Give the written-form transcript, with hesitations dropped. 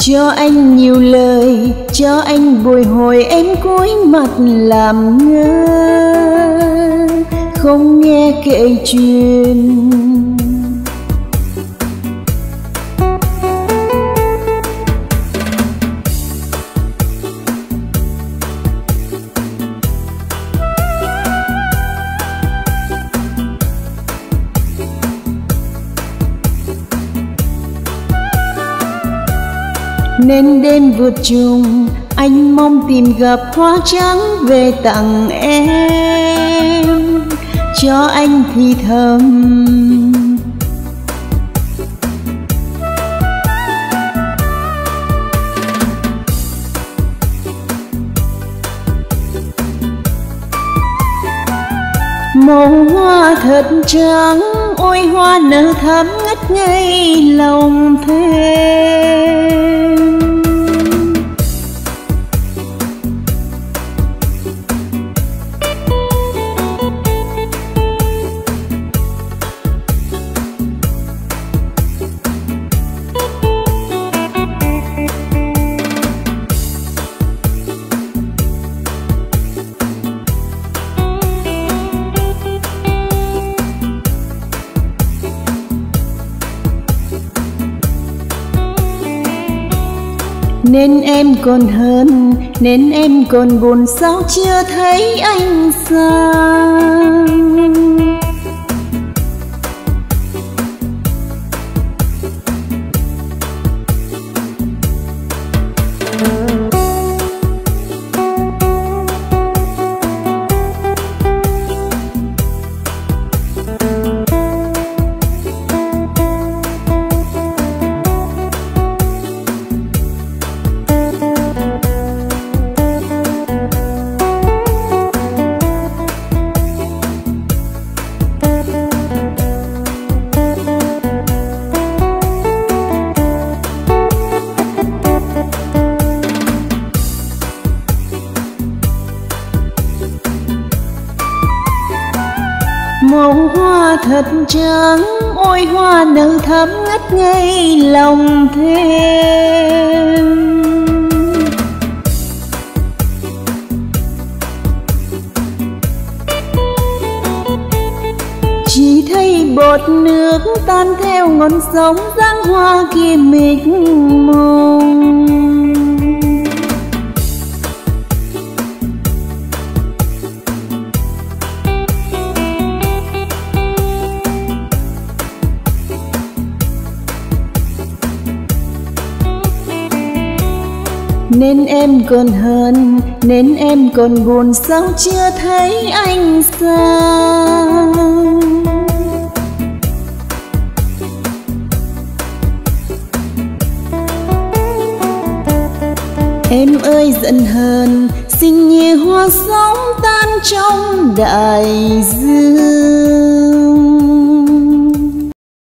Cho anh nhiều lời, cho anh bồi hồi em cúi mặt làm ngơ, không nghe kể chuyện. Nên đêm vượt trùng, anh mong tìm gặp hoa trắng về tặng em, cho anh thì thầm. Màu hoa thật trắng, ôi hoa nở thắm ngất ngây lòng thêm. Nên em còn hơn, nên em còn buồn sao chưa thấy anh sang. Màu hoa thật trắng, ôi hoa nở thắm ngất ngây lòng thêm. Chỉ thấy bọt nước tan theo ngọn sóng, dáng hoa kia mịt mùng. Nên em còn hơn, nên em còn buồn sao chưa thấy anh sang. Em ơi giận hờn, xinh như hoa sóng tan trong đại dương.